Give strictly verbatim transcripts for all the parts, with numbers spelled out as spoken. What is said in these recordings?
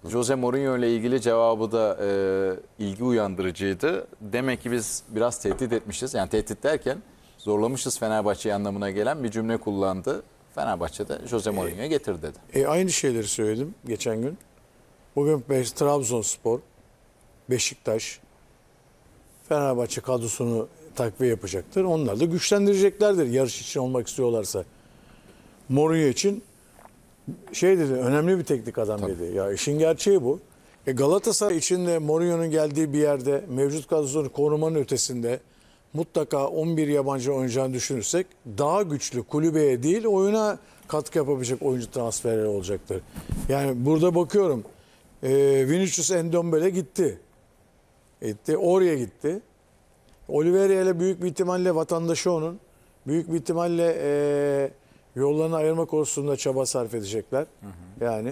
Jose Mourinho ile ilgili cevabı da e, ilgi uyandırıcıydı. Demek ki biz biraz tehdit etmişiz. Yani tehdit derken zorlamışız Fenerbahçe'yi anlamına gelen bir cümle kullandı. Fenerbahçe'de Jose Mourinho'ya getir dedi. E, aynı şeyleri söyledim geçen gün. Bugün beş, Trabzonspor, Beşiktaş, Fenerbahçe kadrosunu takviye yapacaktır. Onlar da güçlendireceklerdir yarış için olmak istiyorlarsa. Mourinho için şey dedi, önemli bir teknik adam Tabii. dedi. Ya işin gerçeği bu. E Galatasaray için de Mourinho'nun geldiği bir yerde mevcut kadrosunu korumanın ötesinde mutlaka on bir yabancı oynayacağını düşünürsek daha güçlü kulübeye değil oyuna katkı yapabilecek oyuncu transferleri olacaktır. Yani burada bakıyorum e, Vinicius Endombele gitti. Gitti. Oraya gitti. Oliveira ile büyük bir ihtimalle vatandaşı onun. Büyük bir ihtimalle e, yollarını ayırma konusunda çaba sarf edecekler. Hı hı. Yani.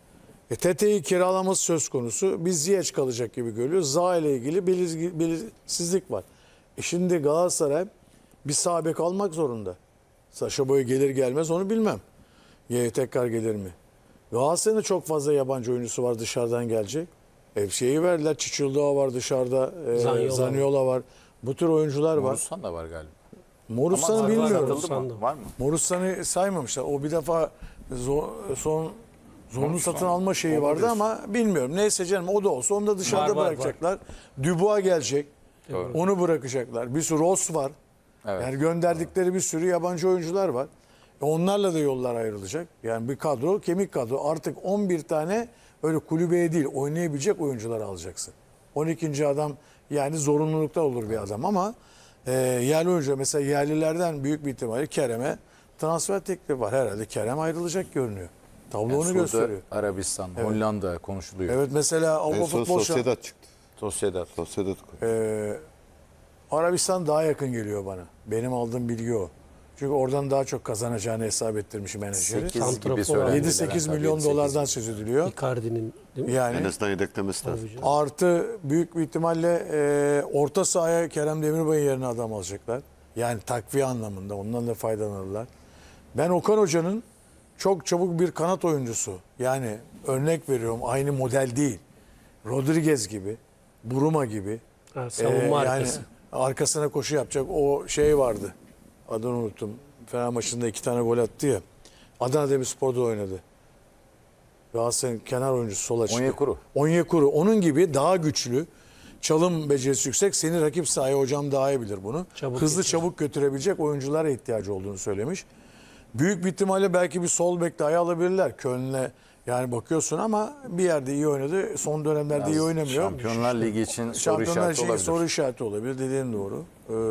E, Tete'yi kiralaması söz konusu. Biz Ziyech kalacak gibi görüyor. Zaha ile ilgili belir, belirsizlik var. E şimdi Galatasaray bir sağ bek almak zorunda. Saşa Boy gelir gelmez onu bilmem. Ye tekrar gelir mi? Galatasaray'ın çok fazla yabancı oyuncusu var dışarıdan gelecek. Hep şeyi verdiler. Çiçildao var dışarıda. E, Zaniola. Zaniola var. Bu tür oyuncular var. Morusan da var galiba. Morusan'ı bilmiyorum. Var mı? Var mı? Morusan'ı saymamışlar. O bir defa zor, son zorunlu Morusan satın alma şeyi olabilir. vardı ama bilmiyorum. Neyse canım o da olsa onu da dışarıda Var, var, bırakacaklar. Dubois gelecek. Doğru. Onu bırakacaklar. Bir sürü Ross var. Evet. Yani gönderdikleri bir sürü yabancı oyuncular var. E onlarla da yollar ayrılacak. Yani bir kadro, kemik kadro. Artık on bir tane öyle kulübeye değil oynayabilecek oyuncular alacaksın. on ikinci adam yani zorunlulukta olur bir adam ama e, yerli oyuncu mesela yerlilerden büyük bir ihtimalle Kerem'e transfer teklifi var. Herhalde Kerem ayrılacak görünüyor. Tablo Yani onu Suudi gösteriyor. Arabistan, Hollanda konuşuluyor. Evet mesela Avrupa En son Futbol Şampiyonu- Sociedad çıktı. Sociedad. Sociedad. Ee, Arabistan daha yakın geliyor bana. Benim aldığım bilgi o. Çünkü oradan daha çok kazanacağını hesap ettirmiş menajeri. sekiz gibi Santrafor söylendi. yedi sekiz Levent abi, milyon yedi sekiz dolardan söz ediliyor. Icardi'nin değil mi? Yani En azından yedeklemesi lazım. Tabii canım. artı büyük bir ihtimalle e, orta sahaya Kerem Demirbay'ın yerine adam alacaklar. Yani takviye anlamında ondan da faydalanırlar. Ben Okan Hoca'nın çok çabuk bir kanat oyuncusu. Yani örnek veriyorum aynı model değil. Rodriguez gibi, Buruma gibi. Ha, savunma Ee, arkası. Yani arkasına koşu yapacak o şey vardı. Adını unuttum. Fener maçında iki tane gol attı ya. Adana Demirspor'da oynadı. Galatasaray'ın kenar oyuncusu sol açık. Onyekuru. Onyekuru. Onun gibi daha güçlü, çalım becerisi yüksek. Seni rakip sahaya hocam daha iyi bilir bunu. Çabuk Hızlı geçiyor. çabuk götürebilecek oyunculara ihtiyacı olduğunu söylemiş. Büyük bir ihtimalle belki bir sol bek dahi alabilirler. Köln'le yani bakıyorsun ama bir yerde iyi oynadı. Son dönemlerde iyi oynamıyor. Şampiyonlar Ligi için soru Şampiyonlar işareti için olabilir. soru işareti olabilir. Dediğin doğru.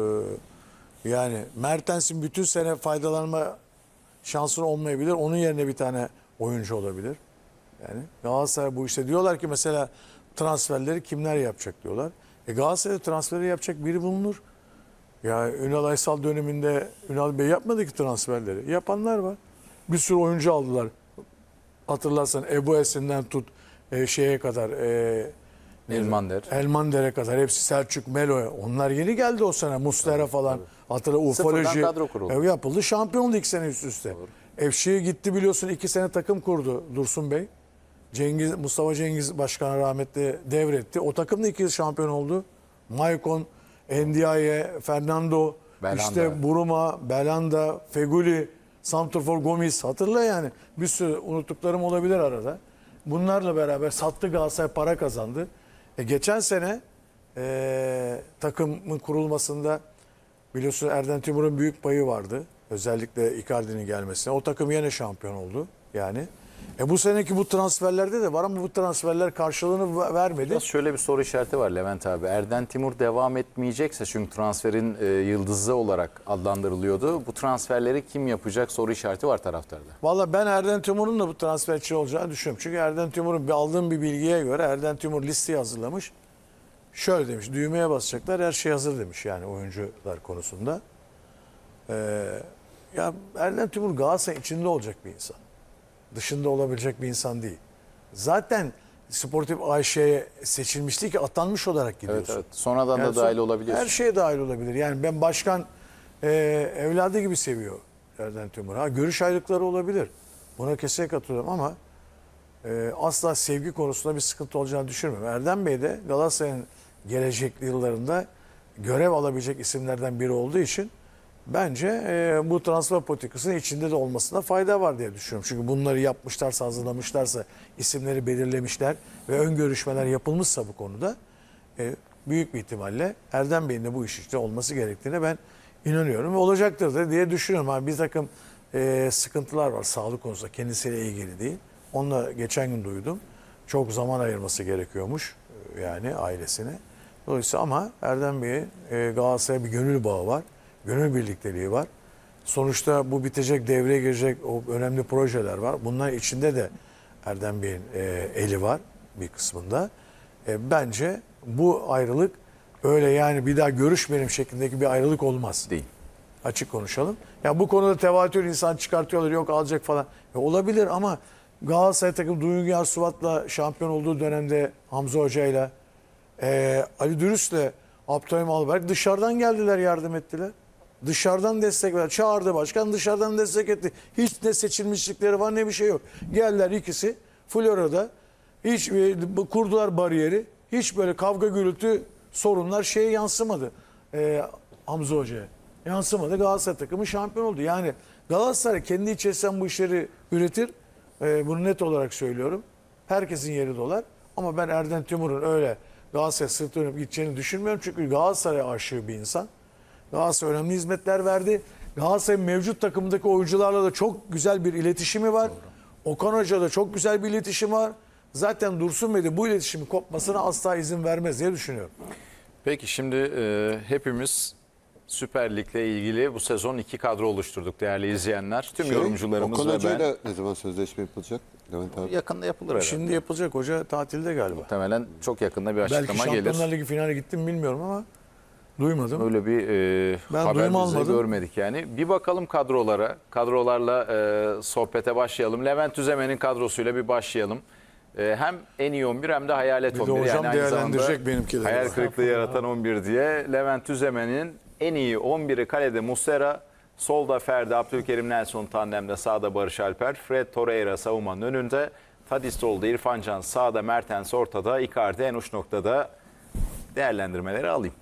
Ee, yani Mertens'in bütün sene faydalanma şansın olmayabilir. Onun yerine bir tane oyuncu olabilir. Yani Galatasaray bu işte diyorlar ki mesela transferleri kimler yapacak diyorlar. E Galatasaray'da transferi yapacak biri bulunur. Ya Ünal Aysal döneminde Ünal Bey yapmadı ki transferleri. Yapanlar var. Bir sürü oyuncu aldılar. Hatırlarsan Ebu Esin'den tut e, şeye kadar e, Elmander. Elmander'e kadar hepsi Selçuk, Melo. Onlar yeni geldi o sene. Muslera falan. Hatırla Sıfırdan Ufoloji. kadro kuruldu. E, yapıldı. Şampiyon oldu iki sene üst üste. Efşi'ye gitti biliyorsun iki sene takım kurdu Dursun Bey. Cengiz, Mustafa Cengiz Başkan rahmetli devretti. O takım da iki yıl şampiyon oldu. Maicon, Ndiaye, Fernando, Belhanda. işte Buruma, Belhanda, Feguli, Santrfor Gomis. Hatırla yani. Bir sürü unuttuklarım olabilir arada. Bunlarla beraber sattı Galatasaray para kazandı. E, geçen sene e, takımın kurulmasında biliyorsun Erden Timur'un büyük payı vardı. Özellikle Icardi'nin gelmesine. O takım yine şampiyon oldu yani. E bu seneki bu transferlerde de var ama bu transferler karşılığını ver- vermedi. Biraz şöyle bir soru işareti var Levent abi. Erden Timur devam etmeyecekse çünkü transferin e, yıldızı olarak adlandırılıyordu. Bu transferleri kim yapacak soru işareti var taraftarda. Valla ben Erden Timur'un da bu transfer için olacağını düşünüyorum. Çünkü Erden Timur'un bir aldığım bir bilgiye göre Erden Timur listeyi hazırlamış. Şöyle demiş, düğmeye basacaklar, her şey hazır demiş yani oyuncular konusunda. Ee, ya Erden Timur Galatasaray içinde olacak bir insan. Dışında olabilecek bir insan değil. Zaten Sportif Ayşe'ye seçilmişti ki atanmış olarak Evet, gidiyorsun. evet. Sonradan Yani da dahil son- olabiliyorsun. Her şeye dahil olabilir. Yani ben başkan e, evladı gibi seviyor Erden Timur. Ha, görüş ayrılıkları olabilir. Buna kesinlikle katılıyorum ama e, asla sevgi konusunda bir sıkıntı olacağını düşünmüyorum. Erdem Bey de Galatasaray'ın gelecekli yıllarında görev alabilecek isimlerden biri olduğu için bence e, bu transfer politikasının içinde de olmasına fayda var diye düşünüyorum. Çünkü bunları yapmışlarsa, hazırlamışlarsa, isimleri belirlemişler ve ön görüşmeler yapılmışsa bu konuda e, büyük bir ihtimalle Erdem Bey'in de bu iş işte olması gerektiğine ben inanıyorum ve olacaktır da diye düşünüyorum. Yani bir takım e, sıkıntılar var sağlık konusunda, kendisiyle ilgili değil. Onunla geçen gün duydum. Çok zaman ayırması gerekiyormuş e, yani ailesine. Dolayısıyla ama Erdem Bey'in e, Galatasaray'a bir gönül bağı var. Gönül birlikteliği var. Sonuçta bu bitecek, devreye girecek o önemli projeler var. Bunların içinde de Erdem Bey'in e, eli var bir kısmında. E, bence bu ayrılık öyle yani bir daha görüşmeyelim şeklindeki bir ayrılık olmaz. Değil. Açık konuşalım. Ya bu konuda tevatür insan çıkartıyorlar yok alacak falan. E, olabilir ama Galatasaray takım Duygunyar Suvat'la şampiyon olduğu dönemde Hamza Hoca'yla e, Ali Dürüst'le Abdülhamim Albayrak dışarıdan geldiler yardım ettiler. Dışarıdan destek ver. Çağırdı başkan dışarıdan destek etti. Hiç ne seçilmişlikleri var ne bir şey yok. Geldiler ikisi Florya'da hiç e, kurdular bariyeri. Hiç böyle kavga gürültü sorunlar şeye yansımadı. E, Hamza Hoca'ya. Yansımadı. Galatasaray takımı şampiyon oldu. Yani Galatasaray kendi içerisinden bu işleri üretir. E, bunu net olarak söylüyorum. Herkesin yeri dolar. Ama ben Erden Timur'un öyle Galatasaray sırtı dönüp gideceğini düşünmüyorum. Çünkü Galatasaray aşığı bir insan. Galatasaray önemli hizmetler verdi. Galatasaray'ın mevcut takımdaki oyuncularla da çok güzel bir iletişimi var. Doğru. Okan Hoca'da çok güzel bir iletişim var. Zaten Dursun Bey de bu iletişimin kopmasına asla izin vermez diye düşünüyorum. Peki şimdi e, hepimiz Süper Lig'le ilgili bu sezon iki kadro oluşturduk değerli izleyenler. Tüm Şey, yorumcularımız Okan ve Hoca'yla ben. ne zaman sözleşme yapılacak? Levent abi. Yakında yapılır herhalde. Şimdi yapılacak hoca tatilde galiba. Muhtemelen çok yakında bir Belki açıklama Şampiyonlar gelir. Ligi finale gittim bilmiyorum ama duymadım. Öyle bir e, Ben haber duyum biz de almadım. görmedik yani. Bir bakalım kadrolara. Kadrolarla e, sohbete başlayalım. Levent Üzemen'in kadrosuyla bir başlayalım. E, hem en iyi on bir hem de hayalet Bir de on bir. hocam Yani aynı zamanda değerlendirecek benimkileri. hayal kırıklığı yaratan on bir diye. Levent Üzemen'in en iyi on biri kalede Muslera, solda Ferdi, Abdülkerim Nelson tandemde, sağda Barış Alper, Fred Torreira savunmanın önünde, Tadic solda, İrfan Can sağda, Mertens ortada, Icardi en uç noktada. Değerlendirmeleri alayım.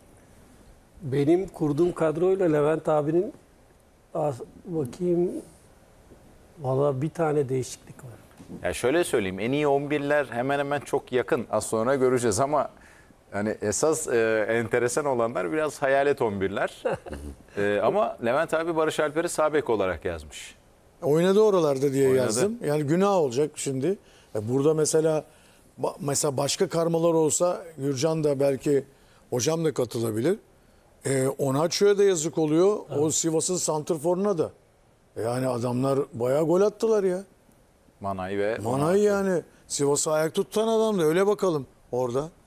Benim kurduğum kadroyla Levent abinin az, bakayım valla bir tane değişiklik var. Ya şöyle söyleyeyim, en iyi on birler hemen hemen çok yakın. Az sonra göreceğiz ama yani esas e, enteresan olanlar biraz hayalet on birler. e, ama Levent abi Barış Alper'i sağ bek olarak yazmış. Oynadı oralarda diye Oynadı. yazdım. Yani günah olacak şimdi. E, Burada mesela ba- mesela başka karmalar olsa Gürcan da belki hocam da katılabilir. E, Onaçio'ya da yazık oluyor. O Sivas'ın santrforuna da. E, Yani adamlar bayağı gol attılar ya. Manay ve Manay yani Sivas'ı ayak tutan adam da öyle bakalım orada.